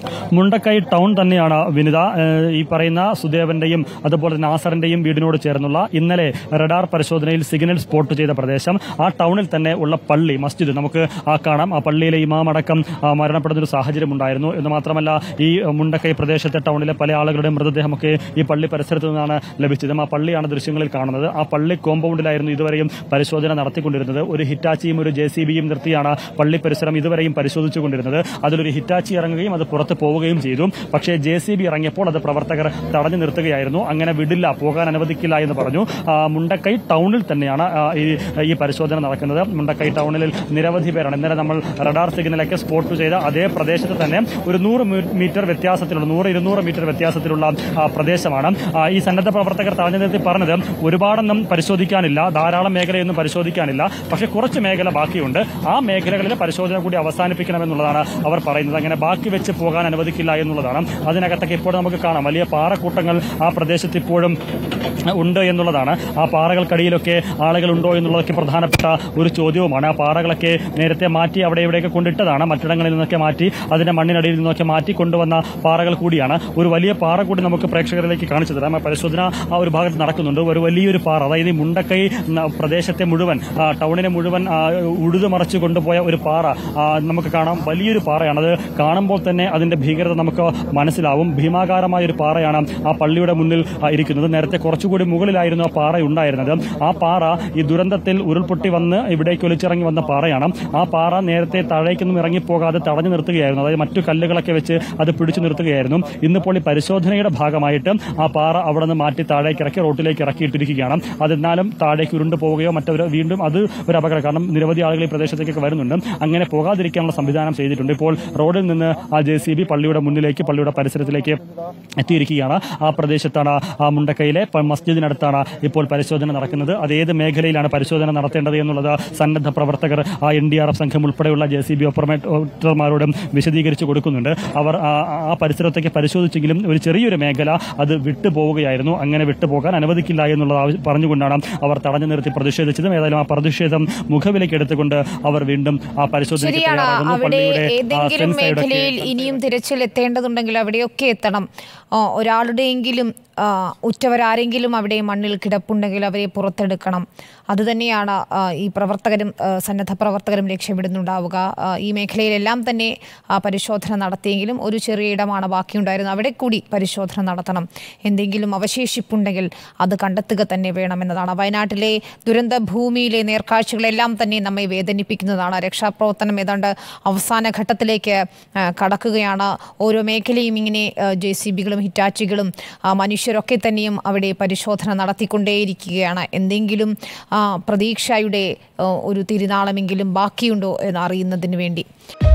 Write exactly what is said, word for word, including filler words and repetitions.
Mundakkai town തന്നെയാണ് വിനിത. ഈ പറയുന്ന സുദേവന്റെയും അതുപോലെ നാസറിന്റെയും വീടിനോട് ചേർന്നുള്ള ഇന്നലെ റഡാർ പരിശോധനയിൽ സിഗ്നൽ സ്പോട്ട് ചെയ്ത പ്രദേശം, ആ ടൗണിൽ തന്നെ ഉള്ള പള്ളി, മസ്ജിദ് നമുക്ക് കാണാം. ആ പള്ളിയിലെ ഇമാം അടക്കം മരണപ്പെടുന്ന ഒരു സാഹചര്യം ഉണ്ടായിരുന്നു. എന്ന് മാത്രമല്ല, ഈ മുണ്ടക്കൈ പ്രദേശത്തെ ടൗണിലെ പല ആളുകളുടെ മൃതദേഹമൊക്കെ ഈ പള്ളി പരിസരത്ത് നിന്നാണ് ലഭിച്ചത്. ആ പള്ളിയാണ് ദൃശ്യങ്ങളിൽ കാണുന്നത്. ആ പള്ളി കോമ്പൗണ്ടിലായിരുന്നു ഇതുവരെയും പരിശോധന നടത്തിക്കൊണ്ടിരുന്നത്. ഒരു ഹിറ്റാച്ചിയും ഒരു ജെ സി ബിയും നിർത്തിയാണ് പള്ളി പരിസരം ഇതുവരെയും പരിശോധിച്ചുകൊണ്ടിരുന്നത്. അതിലൊരു ഹിറ്റാച്ചി ഇറങ്ങുകയും അത് പുറത്ത് പോവുകയും ചെയ്തു. പക്ഷേ ജെ സി ബി ഇറങ്ങിയപ്പോൾ അത് പ്രവർത്തകർ തടഞ്ഞു നിർത്തുകയായിരുന്നു. അങ്ങനെ വിടില്ല, പോകാൻ അനുവദിക്കില്ല എന്ന് പറഞ്ഞു. മുണ്ടക്കൈ ടൗണിൽ തന്നെയാണ് ഈ പരിശോധന നടക്കുന്നത്. മുണ്ടക്കൈ ടൗണിൽ നിരവധി പേരാണ്. ഇന്നലെ നമ്മൾ റഡാർ സിഗ്നലൊക്കെ സ്പോട്ട് ചെയ്ത അതേ പ്രദേശത്ത് തന്നെ ഒരു നൂറ് മീറ്റർ വ്യത്യാസത്തിലുള്ള നൂറ് ഇരുന്നൂറ് മീറ്റർ വ്യത്യാസത്തിലുള്ള പ്രദേശമാണ്. ഈ സന്നദ്ധ പ്രവർത്തകർ തടഞ്ഞു നിർത്തി പറഞ്ഞത് ഒരുപാടൊന്നും പരിശോധിക്കാനില്ല, ധാരാളം മേഖലയൊന്നും പരിശോധിക്കാനില്ല, പക്ഷേ കുറച്ച് മേഖല ബാക്കിയുണ്ട്. ആ മേഖലകളിലെ പരിശോധന കൂടി അവസാനിപ്പിക്കണമെന്നുള്ളതാണ് അവർ പറയുന്നത്. അങ്ങനെ ബാക്കി വെച്ച് പോകാൻ അനുവദിക്കില്ല എന്നുള്ളതാണ്. അതിനകത്തൊക്കെ ഇപ്പോൾ നമുക്ക് കാണാം വലിയ പാറക്കൂട്ടങ്ങൾ ആ പ്രദേശത്ത് ഇപ്പോഴും ഉണ്ട് എന്നുള്ളതാണ്. ആ പാറകൾക്കടിയിലൊക്കെ ആളുകളുണ്ടോ എന്നുള്ളതൊക്കെ പ്രധാനപ്പെട്ട ഒരു ചോദ്യവുമാണ്. ആ പാറകളൊക്കെ നേരത്തെ മാറ്റി അവിടെ ഇവിടെയൊക്കെ കൊണ്ടിട്ടതാണ്. മറ്റിടങ്ങളിൽ നിന്നൊക്കെ മാറ്റി അതിന്റെ മണ്ണിനടിയിൽ നിന്നൊക്കെ മാറ്റി കൊണ്ടുവന്ന പാറകൾ കൂടിയാണ്. ഒരു വലിയ പാറ കൂടി നമുക്ക് പ്രേക്ഷകരിലേക്ക് കാണിച്ചു തരാം. പരിശോധന ആ ഒരു ഭാഗത്ത് നടക്കുന്നുണ്ട്. ഒരു വലിയൊരു പാറ, അതായത് ഈ മുണ്ടക്കൈ പ്രദേശത്തെ മുഴുവൻ, ടൗണിനെ മുഴുവൻ ഉഴുതുമറച്ചു കൊണ്ടുപോയ ഒരു പാറ നമുക്ക് കാണാം. വലിയൊരു പാറയാണ്. അത് കാണുമ്പോൾ തന്നെ അതിന്റെ ഭീകരത നമുക്ക് മനസ്സിലാവും. ഭീമാകാരമായ ഒരു പാറയാണ് ആ പള്ളിയുടെ മുന്നിൽ ഇരിക്കുന്നത്. നേരത്തെ കുറച്ചുകൂടി മുകളിലായിരുന്നു ആ പാറ ഉണ്ടായിരുന്നത്. ആ പാറ ഈ ദുരന്തത്തിൽ ഉരുൾപൊട്ടി വന്ന് ഇവിടേക്ക് ഒലിച്ചിറങ്ങി വന്ന പാറയാണ്. ആ പാറ നേരത്തെ താഴേക്കൊന്നും ഇറങ്ങിപ്പോകാതെ തടഞ്ഞു നിർത്തുകയായിരുന്നു. അതായത് മറ്റു കല്ലുകളൊക്കെ വെച്ച് അത് പിടിച്ചു നിർത്തുകയായിരുന്നു. ഇന്നിപ്പോൾ ഈ പരിശോധനയുടെ ഭാഗമായിട്ട് ആ പാറ അവിടെ നിന്ന് മാറ്റി താഴേക്ക് ഇറക്കി റോട്ടിലേക്ക് ഇറക്കിയിട്ടിരിക്കുകയാണ്. അതെന്നാലും താഴേക്ക് ഉരുണ്ടു പോവുകയോ മറ്റൊരു വീണ്ടും അത് ഒരു അപകടം. കാരണം നിരവധി ആളുകൾ ഈ പ്രദേശത്തേക്കൊക്കെ വരുന്നുണ്ട്. അങ്ങനെ പോകാതിരിക്കാനുള്ള സംവിധാനം ചെയ്തിട്ടുണ്ട്. ഇപ്പോൾ റോഡിൽ നിന്ന് ആ ജെ സി ബി പള്ളിയുടെ മുന്നിലേക്ക്, പള്ളിയുടെ പരിസരത്തിലേക്ക് എത്തിയിരിക്കുകയാണ്. ആ പ്രദേശത്താണ്, ആ മുണ്ടക്കൈയിലെ മസ്ജിദിനടുത്താണ് ഇപ്പോൾ പരിശോധന നടക്കുന്നത്. അതേത് മേഖലയിലാണ് പരിശോധന നടത്തേണ്ടത് എന്നുള്ളത് സന്നദ്ധ പ്രവർത്തകർ, ആ എൻ ഡി ആർ എഫ് സംഘം ഉൾപ്പെടെയുള്ള ജെ സി ബി ഓപ്പറേറ്റർമാരോടും വിശദീകരിച്ചു കൊടുക്കുന്നുണ്ട്. അവർ ആ പരിസരത്തേക്ക് പരിശോധിച്ചെങ്കിലും ഒരു ചെറിയൊരു മേഖല അത് വിട്ടുപോവുകയായിരുന്നു. അങ്ങനെ വിട്ടുപോകാൻ അനുവദിക്കില്ല എന്നുള്ളത് പറഞ്ഞുകൊണ്ടാണ് അവർ തടഞ്ഞു നിർത്തി പ്രതിഷേധിച്ചതും. ഏതായാലും ആ പ്രതിഷേധം മുഖവിലേക്ക് എടുത്തുകൊണ്ട് അവർ വീണ്ടും ആ പരിശോധനയ്ക്ക് തയ്യാറാകുന്നു. പള്ളിയുടെ ഏതെങ്കിലും മേഖലയിൽ ഇനിയും തിരച്ചിൽ എത്തേണ്ടതുണ്ടെങ്കിൽ അവിടെയൊക്കെ എത്തണം. ഒരാളുടെയെങ്കിലും ഉറ്റവരാരെങ്കിലും അവിടെ മണ്ണിൽ കിടപ്പുണ്ടെങ്കിൽ അവരെ പുറത്തെടുക്കണം. അതുതന്നെയാണ് ഈ പ്രവർത്തകരും സന്നദ്ധ പ്രവർത്തകരും ലക്ഷ്യമിടുന്നുണ്ടാവുക. ഈ മേഖലയിലെല്ലാം തന്നെ പരിശോധന നടത്തിയെങ്കിലും ഒരു ചെറിയ ഇടമാണ് ബാക്കിയുണ്ടായിരുന്നത്. അവിടെ കൂടി പരിശോധന നടത്തണം. എന്തെങ്കിലും അവശേഷിപ്പുണ്ടെങ്കിൽ അത് കണ്ടെത്തുക തന്നെ വേണമെന്നതാണ്. വയനാട്ടിലെ ദുരന്ത ഭൂമിയിലെ നേർക്കാഴ്ചകളെല്ലാം തന്നെ നമ്മെ വേദനിപ്പിക്കുന്നതാണ്. രക്ഷാപ്രവർത്തനം ഏതാണ്ട് അവസാന ഘട്ടത്തിലേക്ക് കടക്കുകയാണ്. ഓരോ മേഖലയും ഇങ്ങനെ ജെ സി ബികളും ഹിറ്റാച്ചികളും മനുഷ്യരൊക്കെ തന്നെയും അവിടെ പരിശോധന നടത്തിക്കൊണ്ടേയിരിക്കുകയാണ്. എന്തെങ്കിലും പ്രതീക്ഷയുടെ ഒരു തിരുനാളമെങ്കിലും ബാക്കിയുണ്ടോ എന്ന് അറിയുന്നതിന് വേണ്ടി.